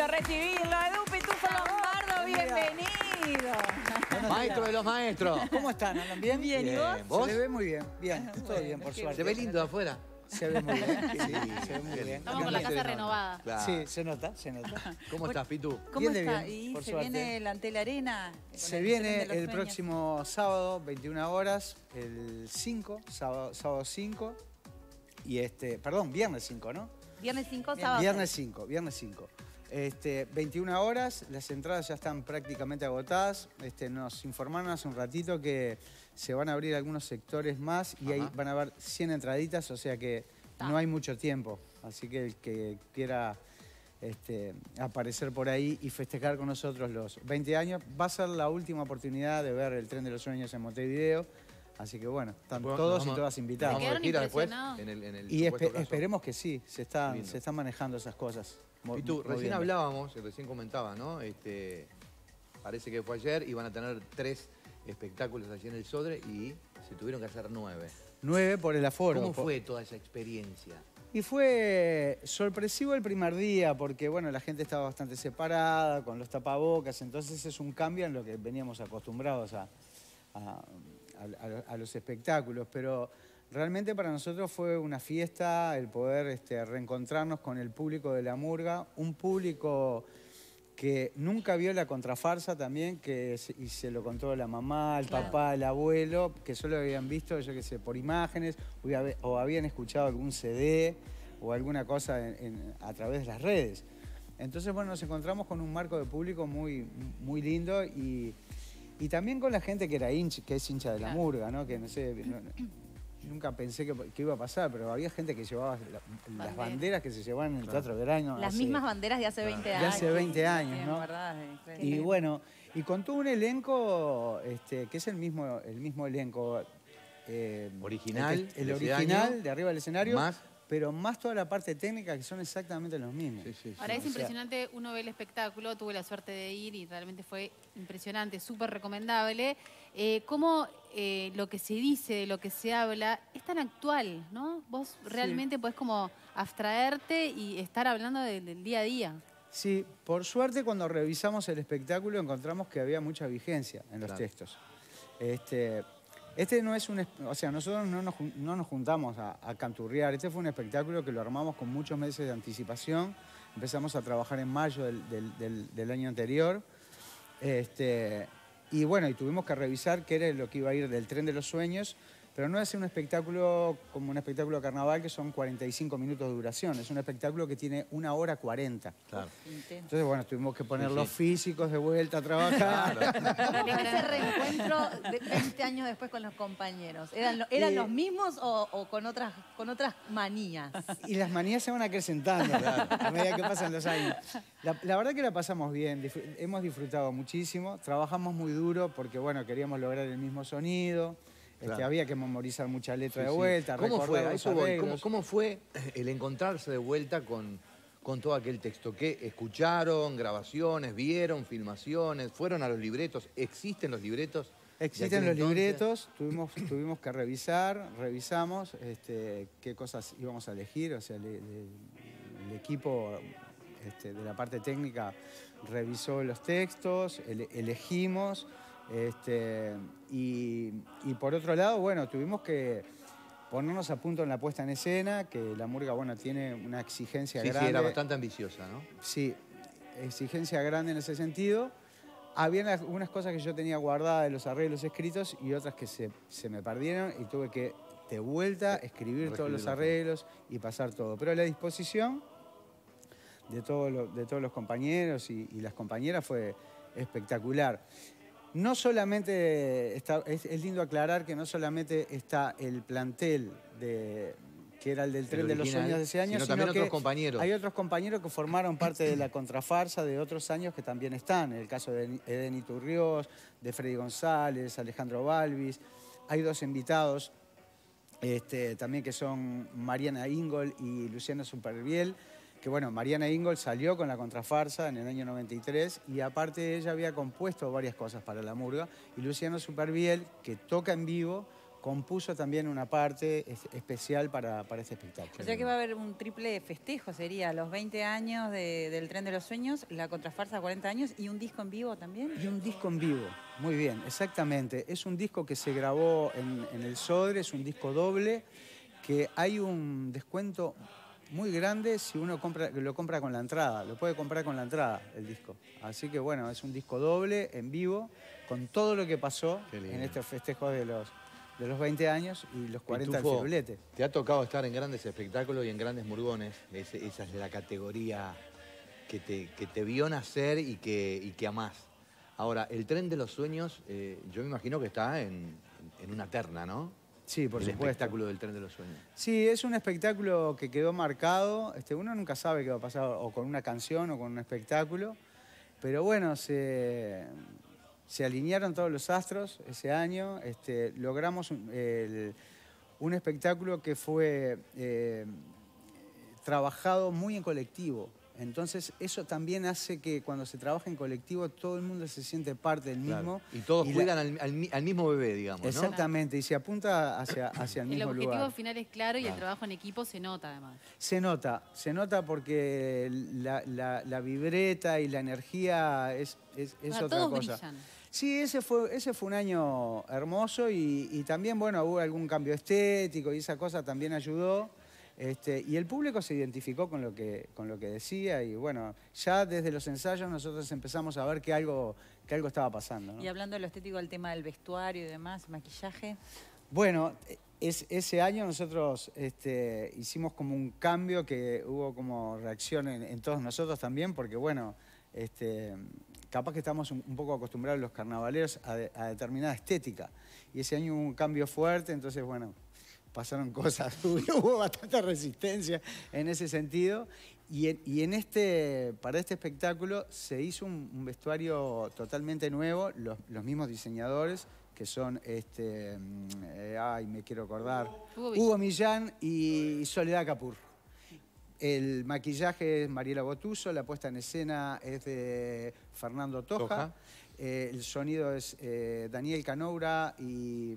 lindo recibirlo. Edu Pitufo Lombardo, bienvenido. Maestro de los maestros. ¿Cómo están? ¿Andan bien? Bien, ¿y vos? ¿Vos? Se le ve muy bien. Bien, todo bien, por suerte. ¿Se ve lindo de afuera? Se ve muy bien. Sí, se ve muy bien. Estamos con la casa renovada. Claro. Sí, se nota, se nota. ¿Cómo estás, Pitu? ¿Cómo Bien de está? bien, ¿Y por se suerte. viene el Antel Arena? Con Se el viene tren de los el sueños. próximo sábado, 21 horas, el 5, sábado 5. Y viernes 5, ¿no? Viernes 5, sábado. Viernes 5. 21 horas, las entradas ya están prácticamente agotadas. Nos informaron hace un ratito que se van a abrir algunos sectores más y ahí van a haber 100 entraditas, o sea que no hay mucho tiempo. Así que el que quiera aparecer por ahí y festejar con nosotros los 20 años, va a ser la última oportunidad de ver el Tren de los Sueños en Montevideo. Así que bueno, están todos y todas invitados. ¿Vamos a gira después? impresionados. En el Y supuesto caso. esperemos que sí, se están manejando esas cosas. Y tú, recién moviendo. hablábamos, recién comentaba, ¿no? Parece que fue ayer, iban a tener 3 espectáculos allí en el Sodre y se tuvieron que hacer 9. 9 por el aforo. ¿Cómo fue toda esa experiencia? Y fue sorpresivo el primer día porque, bueno, la gente estaba bastante separada, con los tapabocas, entonces es un cambio en lo que veníamos acostumbrados a los espectáculos, pero realmente para nosotros fue una fiesta el poder reencontrarnos con el público de La Murga, un público que nunca vio la contrafarsa también, y se lo contó la mamá, el papá, el abuelo, que solo habían visto, yo qué sé, por imágenes, o habían escuchado algún CD o alguna cosa a través de las redes. Entonces, bueno, nos encontramos con un marco de público muy, muy lindo y también con la gente que es hincha de La Murga, ¿no? Que no sé, nunca pensé que iba a pasar, pero había gente que llevaba las banderas que se llevaban en el Teatro Verano. Las mismas banderas de hace 20 años. De hace 20 años, Sí, ¿no? ¿verdad? Y bueno, y con todo un elenco que es el mismo elenco. Original, El de ese original, año, de arriba del escenario. más. Pero más toda la parte técnica, que son exactamente los mismos. Sí. Ahora es O sea, impresionante, uno ve el espectáculo, tuve la suerte de ir y realmente fue impresionante, súper recomendable. Cómo lo que se dice, lo que se habla, es tan actual, ¿no? Vos realmente podés como abstraerte y estar hablando del día a día. Sí, por suerte cuando revisamos el espectáculo encontramos que había mucha vigencia en los textos. No es o sea, nosotros no nos juntamos a canturrear. Este fue un espectáculo que lo armamos con muchos meses de anticipación. Empezamos a trabajar en mayo del año anterior. Y bueno, y tuvimos que revisar qué era lo que iba a ir del Tren de los Sueños, pero no es un espectáculo como un espectáculo de carnaval que son 45 minutos de duración. Es un espectáculo que tiene 1 hora 40. Claro. Entonces, bueno, tuvimos que poner los físicos de vuelta a trabajar. ¿Cómo ese reencuentro de 20 años después con los compañeros? ¿Eran los mismos o con otras manías? Y las manías se van acrecentando a medida que pasan los años. La verdad que la pasamos bien, hemos disfrutado muchísimo, trabajamos muy duro porque, bueno, queríamos lograr el mismo sonido. Claro. Había que memorizar mucha letra de vuelta, ¿Cómo fue? recordar A los eso voy. arreglos. ¿Cómo fue el encontrarse de vuelta con todo aquel texto? ¿Qué escucharon, grabaciones, vieron, filmaciones? ¿Fueron a los libretos? ¿Existen los libretos? Existen los libretos, tuvimos que revisamos qué cosas íbamos a elegir, o sea, el equipo de la parte técnica revisó los textos, elegimos, y por otro lado, bueno, tuvimos que ponernos a punto en la puesta en escena, que La Murga, bueno, tiene una exigencia grande. Sí, era bastante ambiciosa, ¿no? Sí, exigencia grande en ese sentido. Habían algunas cosas que yo tenía guardadas de los arreglos escritos y otras que se me perdieron y tuve que de vuelta escribir todos los arreglos y pasar todo. Pero la disposición de todos los compañeros y las compañeras fue espectacular. No solamente es lindo aclarar que no solamente está el plantel que era el del Tren de los Sueños de ese año, sino también otros compañeros. Hay otros compañeros que formaron parte de la contrafarsa de otros años que también están. En el caso de Eden Iturriós, de Freddy González, Alejandro Balvis. Hay 2 invitados también que son Mariana Ingol y Luciana Superviel, que bueno, Mariana Ingol salió con la contrafarsa en el año 93 y aparte ella había compuesto varias cosas para La Murga, y Luciano Superviel, que toca en vivo, compuso también una parte especial para este espectáculo. O sea que va a haber un triple festejo, sería los 20 años del Tren de los Sueños, la contrafarsa 40 años y un disco en vivo también. Y un disco en vivo, muy bien, exactamente. Es un disco que se grabó en el Sodre, es un disco doble, que hay un descuento muy grande si uno lo compra con la entrada. Lo puede comprar con la entrada, el disco. Así que bueno, es un disco doble, en vivo, con todo lo que pasó en estos festejos de los 20 años y los 40 del Pitufo, Firulete. te ha tocado estar en grandes espectáculos y en grandes murgones. Esa es la categoría que te vio nacer y que amás. Ahora, el Tren de los Sueños, yo me imagino que está en una terna, ¿no? Sí, por el supuesto. espectáculo del Tren de los Sueños. Sí, es un espectáculo que quedó marcado. Uno nunca sabe qué va a pasar o con una canción o con un espectáculo. Pero bueno, se alinearon todos los astros ese año. Logramos un espectáculo que fue trabajado muy en colectivo. Entonces, eso también hace que cuando se trabaja en colectivo, todo el mundo se siente parte del mismo. Claro. Y todos cuidan al mismo bebé, digamos, ¿no? Exactamente, y se apunta hacia el mismo lugar. El objetivo final es claro y el trabajo en equipo se nota además. Se nota porque la vibreta y la energía es otra todos cosa. brillan. Sí, ese fue un año hermoso y también, bueno, hubo algún cambio estético y esa cosa también ayudó. Y el público se identificó con lo que decía y bueno, ya desde los ensayos nosotros empezamos a ver que algo estaba pasando, ¿no? Y hablando de lo estético, del tema del vestuario y demás, maquillaje. Bueno, ese año nosotros hicimos como un cambio que hubo como reacción en todos nosotros también, porque bueno, capaz que estamos un poco acostumbrados los carnavaleros a determinada estética. Y ese año hubo un cambio fuerte, entonces bueno, pasaron cosas, hubo bastante resistencia en ese sentido. Y para este espectáculo se hizo un vestuario totalmente nuevo, los mismos diseñadores, que son, me quiero acordar, Hugo Millán y Soledad Capur. El maquillaje es Mariela Botuso, la puesta en escena es de Fernando Toja. El sonido es Daniel Canoura y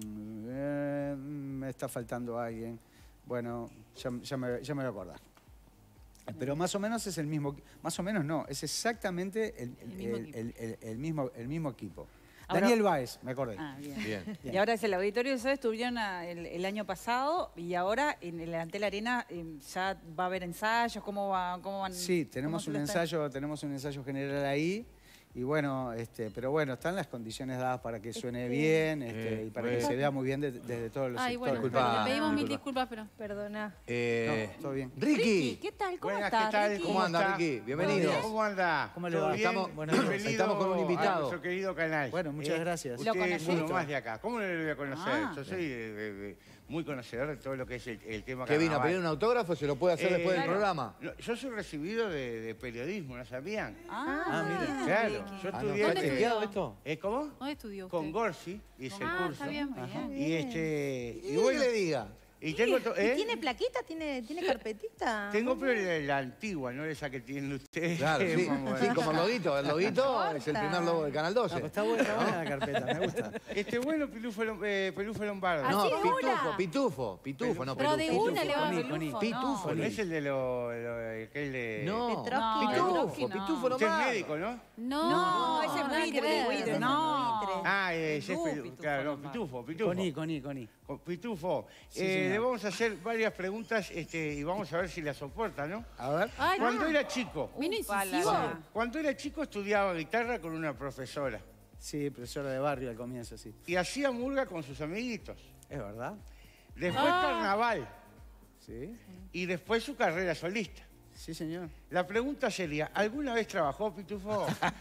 me está faltando alguien. Bueno, ya me voy a acordar. Pero más o menos es el mismo, más o menos no, es exactamente el mismo equipo. Ahora, Daniel Báez, me acordé. Ah, bien. Bien. Y ahora es el Auditorio de Soda, estuvieron el año pasado y ahora en el Antel Arena ya va a haber ensayos, ¿cómo van? Sí, tenemos un ensayo general ahí. Y bueno, pero bueno, están las condiciones dadas para que suene bien y para que se vea muy bien desde todos los sectores. Bueno, Disculpa, le pedimos mil disculpas, pero... Perdona. No, todo bien. Ricky. ¿Qué tal? ¿Cómo Buenas, estás, ¿qué tal? Ricky? ¿Cómo anda, Ricky? Bienvenido. ¿Cómo anda? ¿Cómo le ¿Todo va? bien? Bienvenido Estamos con un invitado. A nuestro querido canal. Bueno, muchas gracias. ¿Lo Usted es conocés? uno más de acá. ¿Cómo no lo voy a conocer? Ah, Yo soy muy conocedor de todo lo que es el tema ¿Qué vino a carnaval. pedir un autógrafo? ¿Se lo puede hacer después del Claro. programa? No, yo soy recibido de periodismo, ¿no sabían? mira. Claro, yo ¿Está estudié... chequeado esto? ¿Cómo? ¿Dónde estudió usted? Con Gorsi, hice el curso. Está bien, muy bien. Y ¿Y bueno, qué le diga? y tengo... ¿Y tiene plaquita? ¿Tiene carpetita? Tengo pero la antigua, no esa que tienen ustedes. Claro, sí. Vamos a ver. Sí, como el loguito. El loguito es el primer logo de Canal 12. Está buena la carpeta, me gusta. Bueno, Pelufo Lombardo. No, Así de una. Pitufo, no Pero de Pelufo. una le va a Con I, Pelufo, Pitufo. ¿no? No es el de aquel de... No, Petrovsky. Pitufo, no. Pitufo Usted es Lombardo. médico, ¿no? No, ese es nada que buitre, ver. buitre, no. Ah, ese es Pitufo, claro, no, Lombardo. Pitufo. Con I. Pitufo. Sí, señor. Le vamos a hacer varias preguntas y vamos a ver si las soporta, ¿no? A ver. Ay, Cuando era chico, ¿vino incisivo? cuando era chico estudiaba guitarra con una profesora Sí, profesora de barrio al comienzo, sí. y hacía murga con sus amiguitos. ¿Es verdad? Después carnaval Sí. y después su carrera solista. Sí, señor. La pregunta sería, ¿alguna vez trabajó Pitufo?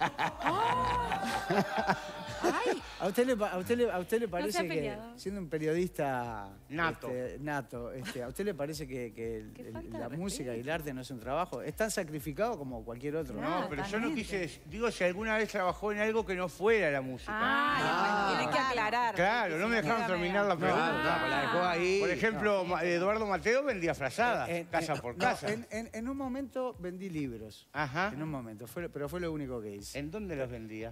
Ay, ¿A usted le parece se ha que, peleado. siendo un periodista Nato. ¿a usted le parece que la música y el arte no es un trabajo? Es tan sacrificado como cualquier otro, ¿no? No, pero yo no quise... Digo, si alguna vez trabajó en algo que no fuera la música. Tiene que aclarar. Claro, no me dejaron terminar la pregunta. Claro, la dejó ahí. Por ejemplo, Eduardo Mateo vendía frazadas, casa por casa. En un momento vendí libros. Ajá. En un momento, pero fue lo único que hice. ¿En dónde los vendía?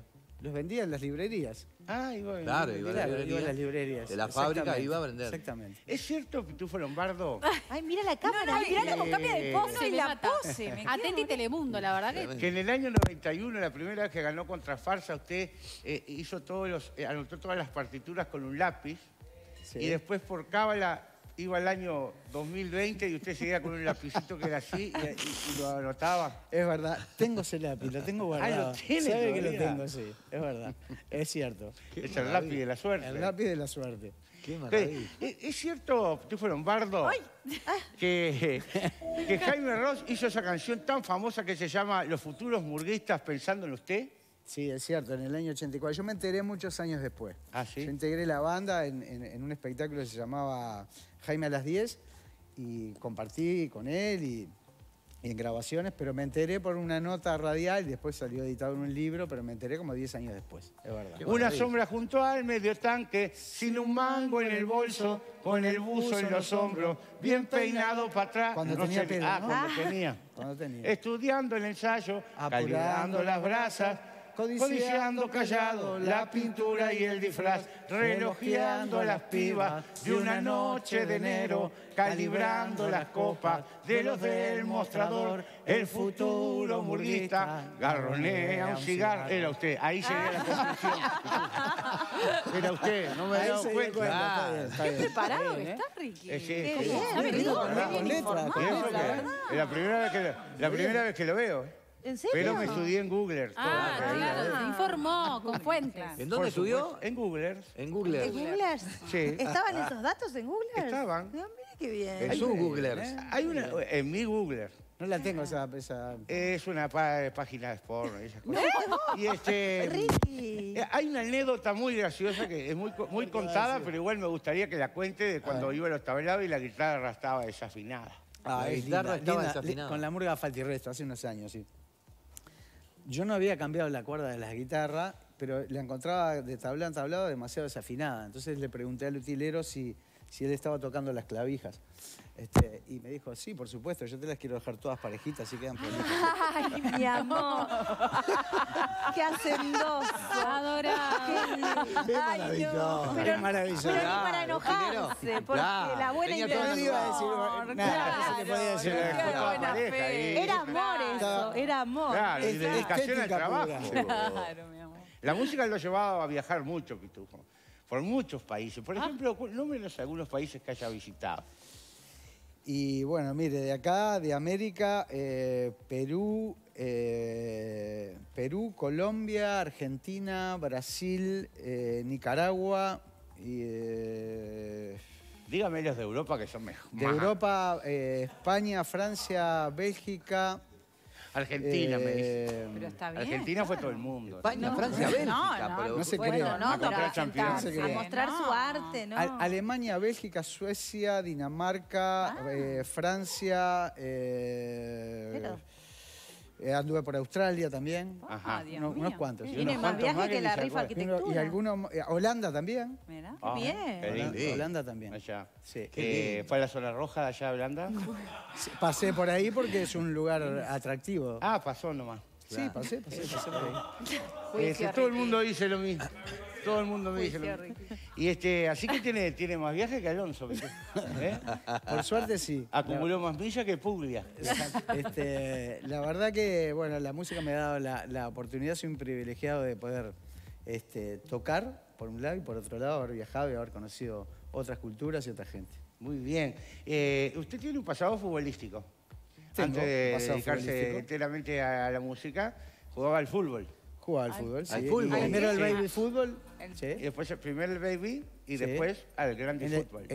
los vendía en las librerías. Ah, iba a vender. Claro, iba a la Claro, librería. iba a las librerías. De la fábrica Exactamente, iba a vender. Exactamente. ¿Es cierto, Pitufo Lombardo? Ay, mira la cámara. No, mirá cómo cambia de pose Se y me la mata. pose. me Atenti quedo- Telemundo, la verdad que... Que en el año 91, la primera vez que ganó contra Farsa, usted hizo anotó todas las partituras con un lápiz Sí. y después por cábala iba al año 2020 y usted seguía con un lapicito que era así y lo anotaba. Es verdad, tengo ese lápiz, lo tengo guardado. lo tiene ¿Sabe que lo todavía? tengo? Sí, es verdad. Es cierto. Es el lápiz de la suerte. El lápiz de la suerte. Qué maravilla. ¿Es cierto, Pitufo Lombardo, que Jaime Ross hizo esa canción tan famosa que se llama Los futuros murguistas pensando en usted? Sí, es cierto, en el año 84. Yo me enteré muchos años después. Ah, ¿sí? Yo integré la banda en un espectáculo que se llamaba Jaime a las 10 y compartí con él y en grabaciones, pero me enteré por una nota radial y después salió editado en un libro, pero me enteré como 10 años después, es verdad. Una sombra junto al medio tanque, sin un mango en el bolso, con el buzo en los hombros, bien peinado para atrás. Cuando tenía pelo, ¿no? Cuando tenía. Cuando tenía. Estudiando el ensayo, Apurando calibrando las brasas, codiciando codiciando callado la pintura y el disfraz, relojeando a las pibas de una noche de enero, calibrando las copas de los del mostrador, el futuro murguista garronea un cigarro. Era usted, ahí sería la conclusión. Era usted, no me he Ahí dado se dio cuenta. cuenta, está bien, está bien. Preparado Está bien, ¿eh? está, Ricky. Sí, Qué sí. bien, ¿Sabe Ricky. todo? Con Bien letra, informado, con Sí, letra. porque es la primera vez que lo veo. ¿En serio? Pero me estudié en Google. Ah, claro, se informó con fuentes. ¿En dónde estudió? En Google. En Google. ¿En Googlers? Sí. ¿Estaban esos datos en Googlers? Estaban. No, mira qué bien. En su Googlers. Hay una, en mi Google. No la tengo esa... Es una página de porno y esas cosas. Y Ricky. hay una anécdota muy graciosa que es muy contada, pero igual me gustaría que la cuente de cuando iba a los tablados y la guitarra estaba desafinada. La es guitarra estaba linda, desafinada. Con la murga falta y resto, hace unos años, sí. Yo no había cambiado la cuerda de las guitarras, pero la encontraba de tablado en tablado demasiado desafinada. Entonces le pregunté al utilero si él estaba tocando las clavijas. Y me dijo, sí, por supuesto, yo te las quiero dejar todas parejitas, así quedan bonitas. Ay, mi amor. Qué hacendoso. Adorable. Es maravilloso, es maravilloso. Pero ni para Claro, enojarse, porque claro. la buena Tenía toda la intención. iba a decir, nada, no se le podía decir. Se la dejó toda buena pareja fe. ahí. Era amor eso, era amor. Claro, y Es dedicación al estética trabajo. pura. Claro, mi amor. La música lo ha llevado a viajar mucho, Pitufo. Por muchos países. Por ejemplo, nómbranos algunos países que haya visitado. Y bueno, mire, de acá, de América, Perú, Colombia, Argentina, Brasil, Nicaragua y Dígame los de Europa que son mejor. de Europa, España, Francia, Bélgica. Argentina, me dice. Pero está bien. Argentina fue todo el mundo. España, Francia, Bélgica. no, pero no se Bueno, crea. no, A para comprar Champions. sentarse, No se A mostrar no. su arte, ¿no? Alemania, Bélgica, Suecia, Dinamarca, Francia. Pero- anduve por Australia también. Ajá. Dios Unos mío. cuantos. Y Tiene unos más cuantos viajes más que que la ni se rifa acuerdan. arquitectura. Y algunos, Holanda también. Mira. Ah, bien. qué lindo. Sí. Holanda también. Allá. Sí. ¿Fue a la zona roja de allá, Holanda? Sí, pasé por ahí porque es un lugar atractivo. Ah, pasó nomás. Sí, pasé por ahí. Juicio, Todo el Ricky. mundo dice lo mismo. Todo el mundo me dice lo mismo. Y así que tiene más viajes que Alonso. ¿Viste? ¿Eh? Por suerte sí. Acumuló más millas que Puglia. La verdad que, bueno, la música me ha dado la oportunidad, soy un privilegiado de poder tocar, por un lado, y por otro lado, haber viajado y haber conocido otras culturas y otra gente. Muy bien. Usted tiene un pasado futbolístico. Tengo Antes de pasado dedicarse futbolístico. enteramente a la música, jugaba al fútbol. Jugaba al fútbol, sí. al fútbol. Primero el Sí. baby fútbol. Y Sí. después primero el baby y Sí. después al grande En el, fútbol.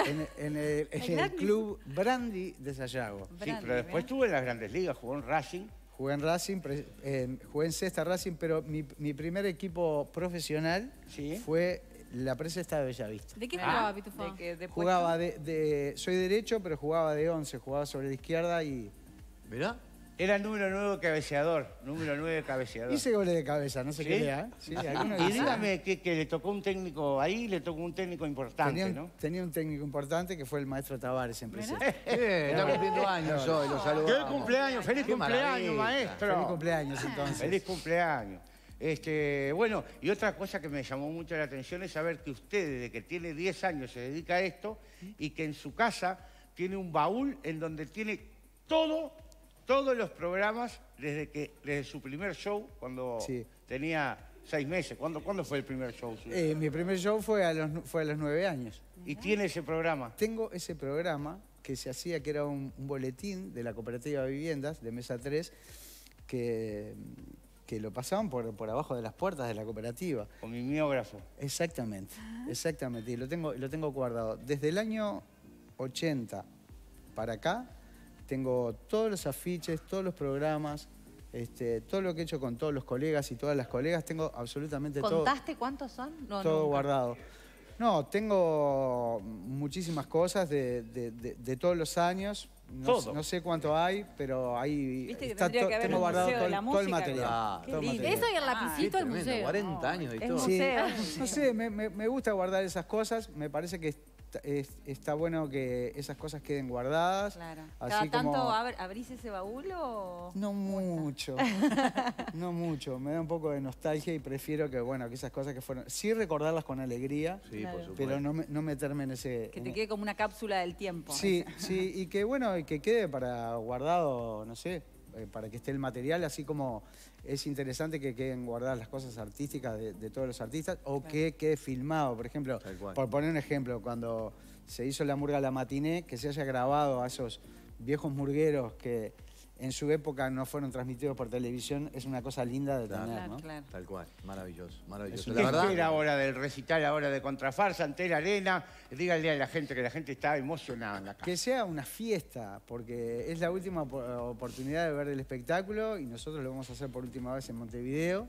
en el club Brandy de Sayago. Sí, pero después estuvo en las grandes ligas, jugó en Racing. Jugué en Racing, jugué en Cesta Racing, pero mi primer equipo profesional Sí. fue la Presesta de Bellavista. ¿De qué Ah, jugaba, Pitufo? de que después- Jugaba soy derecho, pero jugaba de 11, jugaba sobre la izquierda y Mirá. Era el número 9 cabeceador. Número 9 cabeceador. hice goles de cabeza, no se ¿Sí? crea. Sí, algunos Y hice. dígame que le tocó un técnico, ahí le tocó un técnico importante, ¿no? Tenía un técnico importante que fue el maestro Tavares en Presenta. Está cumpliendo años hoy, lo ¡Qué saludamos. cumpleaños! ¡Feliz Qué cumpleaños, maravilla. maestro! Feliz cumpleaños entonces. ¡Feliz cumpleaños! Bueno, y otra cosa que me llamó mucho la atención es saber que usted, desde que tiene 10 años, se dedica a esto y que en su casa tiene un baúl en donde tiene todos los programas desde su primer show, cuando tenía 6 meses. ¿Cuándo fue el primer show suyo? Mi primer show fue a los 9 años. ¿Y tiene ese programa? Tengo ese programa que se hacía, que era un boletín de la Cooperativa de Viviendas, de Mesa 3, que lo pasaban por abajo de las puertas de la cooperativa. Con mi mimeógrafo. Exactamente, exactamente. Y lo tengo guardado. Desde el año 80 para acá, tengo todos los afiches, todos los programas, todo lo que he hecho con todos los colegas y todas las colegas, tengo absolutamente todo. ¿Contaste cuántos son? No, todo nunca. guardado. No, tengo muchísimas cosas de todos los años. No sé cuánto hay, pero ahí Viste que está tendría que haber tengo un guardado museo de la todo el música, material. claro. Todo el Qué lindo. material. Eso y el lapicito del Tremendo, museo. 40 años de Es historia. museo. No sé, me gusta guardar esas cosas. Me parece que está bueno que esas cosas queden guardadas. Claro. Así ¿Cada tanto como... abrís ese baúl o...? No mucho, no mucho. Me da un poco de nostalgia y prefiero que esas cosas que fueron... Sí recordarlas con alegría, Sí, por supuesto. pero no meterme en ese... Que te quede como una cápsula del tiempo. Sí, sí, y que quede para guardado, no sé, para que esté el material, así como es interesante que queden guardadas las cosas artísticas de todos los artistas, o que quede filmado, por ejemplo, Tal cual. por poner un ejemplo, cuando se hizo la murga La Matiné, que se haya grabado a esos viejos murgueros que en su época no fueron transmitidos por televisión, es una cosa linda de Claro. tener, ¿no? Claro. Tal cual, maravilloso, maravilloso. Es La ¿Qué verdad, espera ahora del recital, ahora de Contrafarsa, ante la arena? Dígale a la gente que la gente está emocionada en la casa. Que sea una fiesta, porque es la última oportunidad de ver el espectáculo y nosotros lo vamos a hacer por última vez en Montevideo.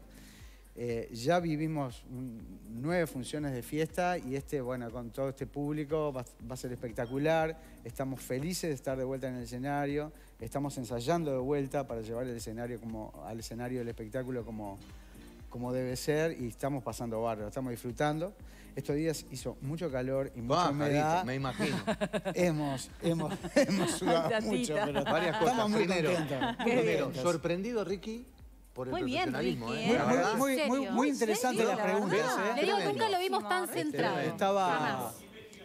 Ya vivimos 9 funciones de fiesta y con todo este público va a ser espectacular. Estamos felices de estar de vuelta en el escenario. Estamos ensayando de vuelta para llevar el escenario al escenario del espectáculo como debe ser y estamos pasando bárbaro, estamos disfrutando. Estos días hizo mucho calor y mucha humedad. me imagino. Hemos sudado mucho, pero Varias cosas. estamos muy Primero, contentos. sorprendido, Ricky, por el Muy bien, profesionalismo. Ricky, La verdad, Muy interesante las preguntas. Le digo, Tremendo. nunca lo vimos tan centrado. Estaba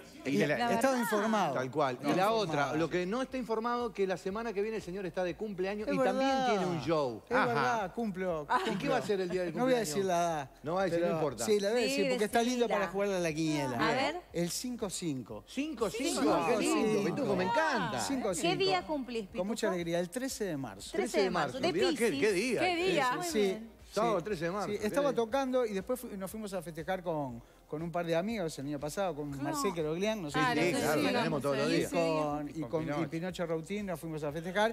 informado. Tal cual. Y la otra, lo que no está informado, que la semana que viene el señor está de cumpleaños y también tiene un show. Es verdad, cumplo. ¿Y qué va a hacer el día del No voy a cumpleaños? decir la edad. No va a decir, pero no importa. Sí, la voy a Sí, decir porque está lindo decila. para jugar a la quiniela. A ver. El 5-5. 5-5, Sí, qué lindo. sí. Pitufo, me encanta. 5-5. ¿Qué día cumplís, Pitufo? Con mucha alegría, el 13 de marzo. 13 de marzo, de Mirá, Piscis. ¿Qué día? ¿Qué día? Muy Sí, bien. Sábado 13 de marzo. Sí, estaba tocando y después nos fuimos a festejar con un par de amigos el año pasado, con Marcel Queroglián, no sé Ah, si no Sí, sé, claro, sí, lo tenemos todos los días. y Pinocho Rautín nos fuimos a festejar.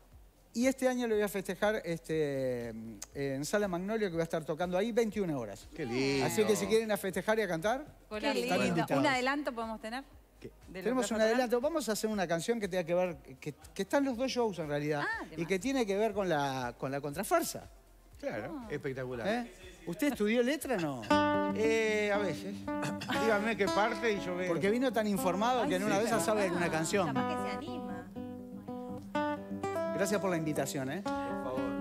Y este año lo voy a festejar en Sala Magnolio, que voy a estar tocando ahí 21 horas. Qué lindo. Así que si quieren a festejar y a cantar, Qué están lindo. invitados. ¿Un adelanto podemos tener? ¿De lo que Tenemos vas a un tocar? adelanto. Vamos a hacer una canción que tenga que ver, que están los dos shows en realidad, y que tiene que ver con la contrafarsa. Claro. Espectacular. ¿Eh? ¿Usted estudió letra o no? A veces. Dígame qué parte y yo veo. Porque vino tan informado que en una de esas sabe una canción. Capaz que se anima. Gracias por la invitación, ¿eh? Por favor.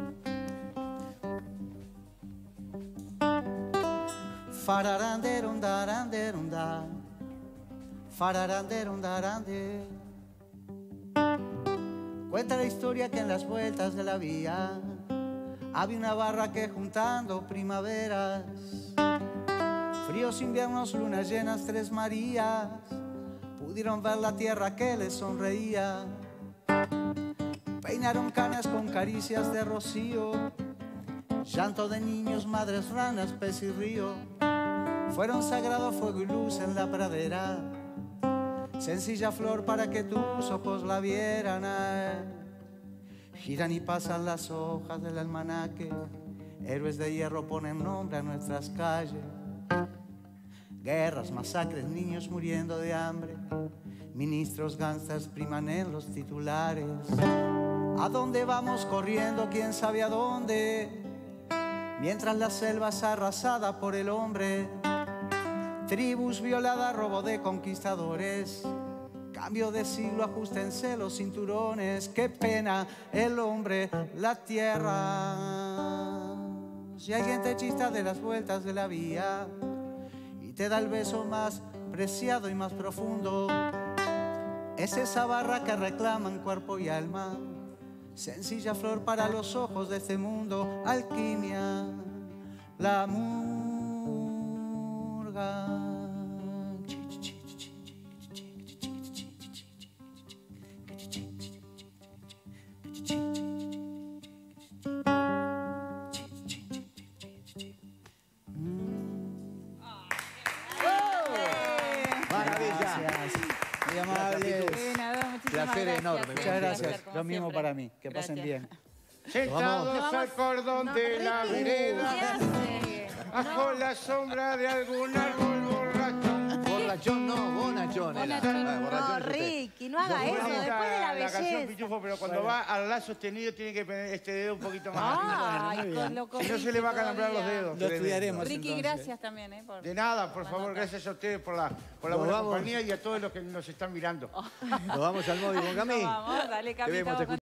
Fararanderundaranderunda, fararanderundarande. Cuenta la historia que en las vueltas de la vía había una barra que juntando primaveras, fríos inviernos, lunas llenas, tres Marías pudieron ver la tierra que les sonreía. Peinaron canas con caricias de rocío, llanto de niños, madres, ranas, pez y río. Fueron sagrado fuego y luz en la pradera, sencilla flor para que tus ojos la vieran. Giran y pasan las hojas del almanaque, héroes de hierro ponen nombre a nuestras calles. Guerras, masacres, niños muriendo de hambre, ministros gangsters priman en los titulares. ¿A dónde vamos corriendo? ¿Quién sabe a dónde? Mientras la selva es arrasada por el hombre, tribus violadas, robo de conquistadores. Cambio de siglo, ajustense los cinturones. Qué pena el hombre, la tierra y alguien te chista de las vueltas de la vía y te da el beso más preciado y más profundo. Es esa barra que reclaman cuerpo y alma, sencilla flor para los ojos de este mundo, alquimia, la murga. Muy amables. Placer enorme. Muchas gracias. Lo mismo para mí. Que pasen bien. Sentados al cordón de la vereda, bajo la sombra de algún árbol borrachón. Borrachón no, bonachón. Bonachón. No, Borrachón es usted. Ricky, no haga eso. Bonita Después de la la canción belleza. Pitufo, pero cuando va al la sostenido tiene que poner este dedo un poquito más arriba. Ay, con lo Si no se le va a calambrar los todavía. dedos. Lo estudiaremos. Ricky, entonces. gracias también, por... De nada, por favor, gracias a ustedes por la Nos buena vamos. compañía y a todos los que nos están mirando. Nos vamos al móvil con Cami. Vamos, dale, Te vemos, te capitán.